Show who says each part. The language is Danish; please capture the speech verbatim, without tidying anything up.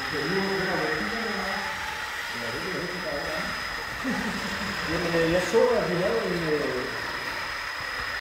Speaker 1: Skal vi nu begynder at være kigger med mig?
Speaker 2: Ja, det bliver helt dejligt. Jamen, jeg så, at vi havde en,